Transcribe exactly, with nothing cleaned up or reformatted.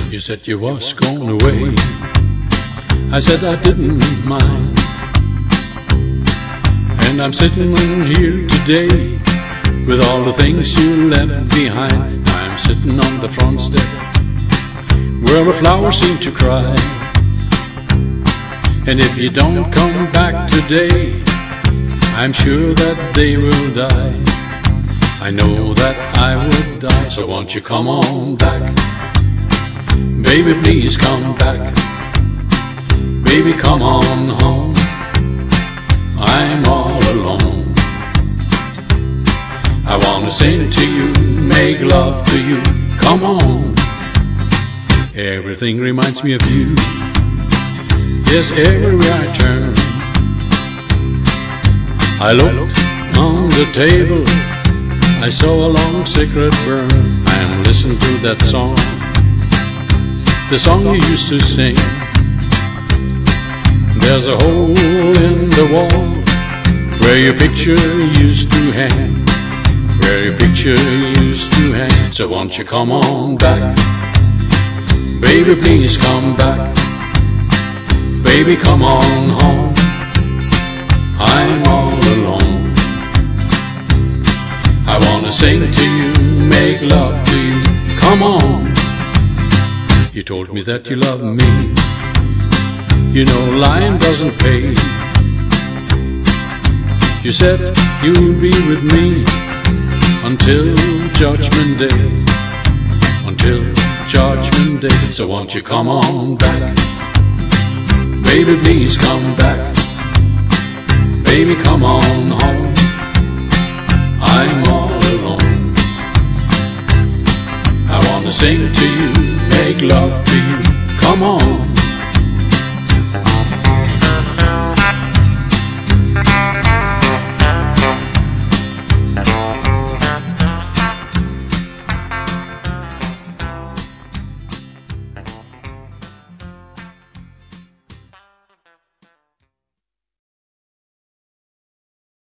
You said you was going away. I said I didn't mind, and I'm sitting here today with all the things you left behind. I'm sitting on the front step where the flowers seem to cry, and if you don't come back today, I'm sure that they will die. I know that I would die, so won't you come on back? Baby, please come back. Baby, come on home. I'm all alone. I wanna sing to you, make love to you. Come on. Everything reminds me of you. Yes, everywhere I turn, I looked on the table, I saw a long cigarette burn. I am listening to that song, the song you used to sing. There's a hole in the wall where your picture used to hang, where your picture used to hang. So won't you come on back? Baby, please come back. Baby, come on home. I'm all alone. I wanna sing to you, make love to you. Come on. You told me that you love me. You know lying doesn't pay. You said you'd be with me until Judgment Day, until Judgment Day. So won't you come on back? Baby, please come back. Baby, come on home. I'm all alone. I wanna sing to you, make love to you. Come on.